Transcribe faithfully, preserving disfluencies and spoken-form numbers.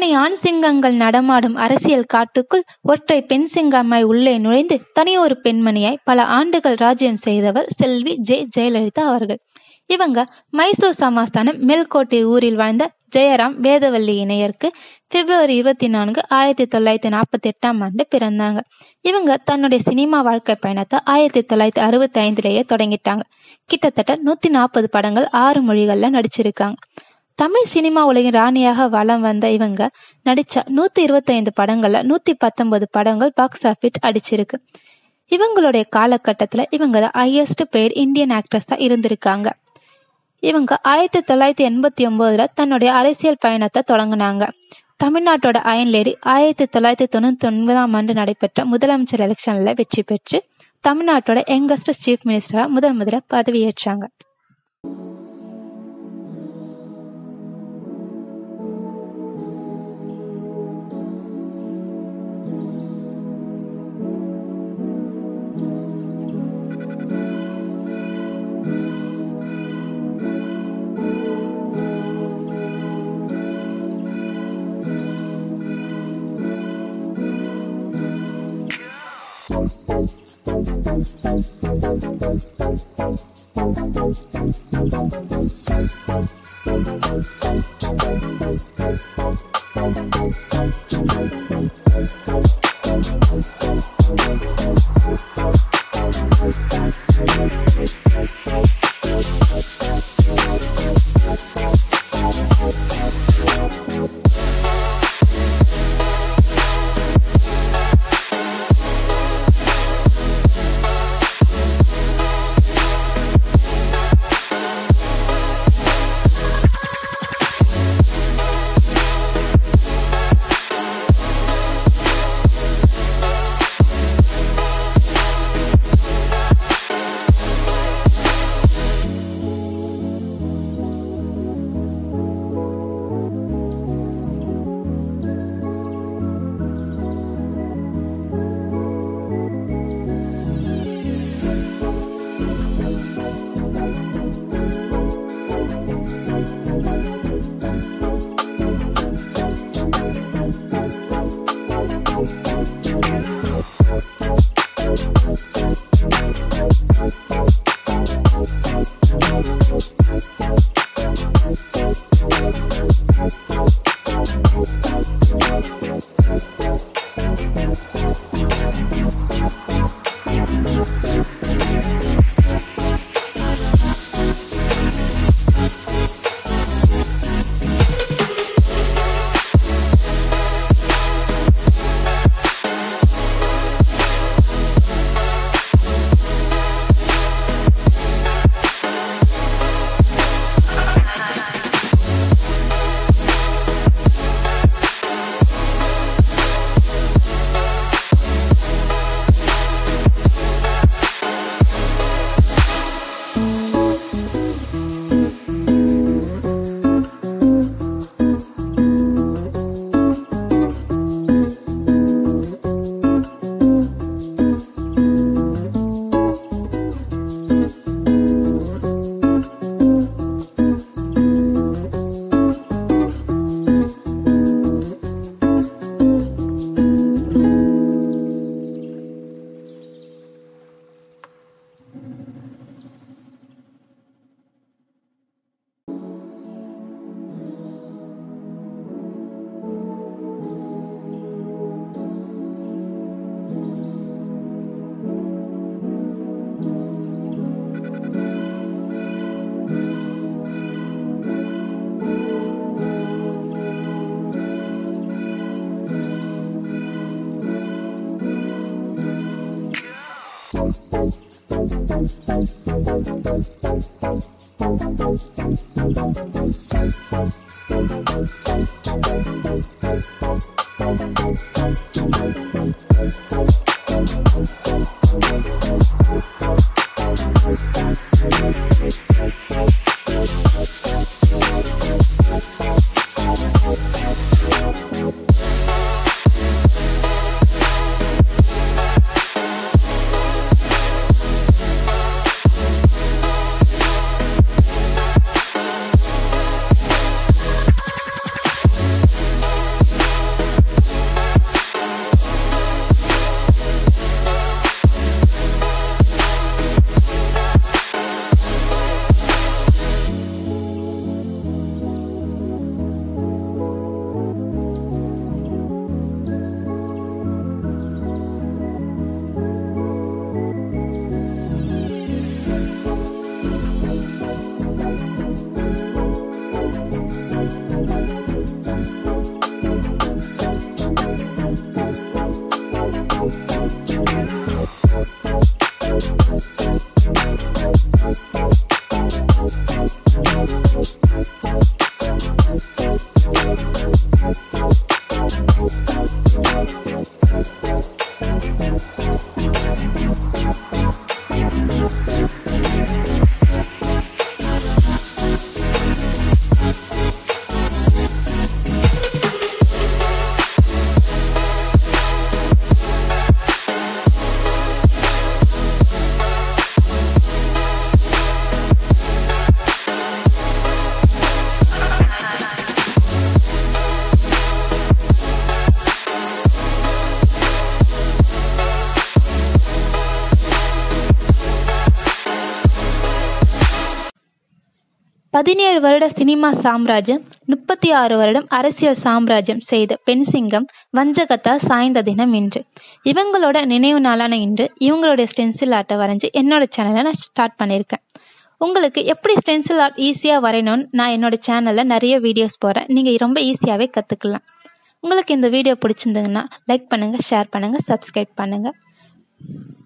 இத்தனை ஆண் சிங்கங்கள் நடமாடும் அரசியல் காட்டுக்குள் ஒற்றை பெண் சிங்கம்மாய் உள்ளே நுழைந்து தனியொரு பெண்மணியாய் பல ஆண்டுகள் ராஜ்யம் செய்தவர் செல்வி ஜே ஜெயலலிதா அவர்கள். இவங்க மைசூர் சமஸ்தானம் மேல்கோட்டை ஊரில் வாழ்ந்த ஜெயராம் வேதவல்லி இணையருக்கு பிப்ரவரி இருபத்தி நான்கு ஆயிரத்தி தொள்ளாயிரத்தி நாற்பத்தி எட்டாம் ஆண்டு பிறந்தாங்க. இவங்க தன்னுடைய சினிமா வாழ்க்கை பயணத்தை ஆயிரத்தி தொள்ளாயிரத்தி அறுபத்தி ஐந்துலேயே தொடங்கிட்டாங்க. கிட்டத்தட்ட நூத்தி நாற்பது படங்கள் ஆறு மொழிகள்ல நடிச்சிருக்காங்க. தமிழ் சினிமா உலகின் ராணியாக வலம் வந்த இவங்க நடிச்ச நூத்தி இருபத்தி ஐந்து படங்கள்ல நூத்தி பத்தொன்பது படங்கள் பாக்ஸ் ஆஃபீஸ் அடிச்சிருக்கு. இவங்களுடைய காலகட்டத்துல இவங்க தான் ஹையஸ்ட் பெய்ட் இந்தியன் ஆக்ட்ரஸா இருந்திருக்காங்க. இவங்க ஆயிரத்தி தொள்ளாயிரத்தி எண்பத்தி ஒன்பதுல தன்னுடைய அரசியல் பயணத்தை தொடங்கினாங்க. தமிழ்நாட்டோட அயன் லேடி ஆயிரத்தி தொள்ளாயிரத்தி தொண்ணூத்தி ஒன்பதாம் ஆண்டு நடைபெற்ற முதலமைச்சர் எலெக்ஷன்ல வெற்றி பெற்று தமிழ்நாட்டோட யங்கஸ்ட் சீஃப் மினிஸ்டரா முதல் முதல பதவியேற்றாங்க. பதினேழு வருட சினிமா சாம்ராஜ்யம், முப்பத்தி ஆறு வருடம் அரசியல் சாம்ராஜ்யம் செய்த பெண் சிங்கம் வஞ்சகத்தால் சாய்ந்த தினம் இன்று. இவங்களோட நினைவு நாளான இன்று இவங்களோட ஸ்டென்சில் ஆர்ட்டை வரைஞ்சி என்னோட சேனலை நான் ஸ்டார்ட் பண்ணியிருக்கேன். உங்களுக்கு எப்படி ஸ்டென்சில் ஆர்ட் ஈஸியாக வரையணும்னு நான் என்னோட சேனலில் நிறைய வீடியோஸ் போடுறேன். நீங்கள் ரொம்ப ஈஸியாகவே கற்றுக்கலாம். உங்களுக்கு இந்த வீடியோ பிடிச்சிருந்ததுன்னா லைக் பண்ணுங்கள், ஷேர் பண்ணுங்கள், சப்ஸ்கிரைப் பண்ணுங்கள்.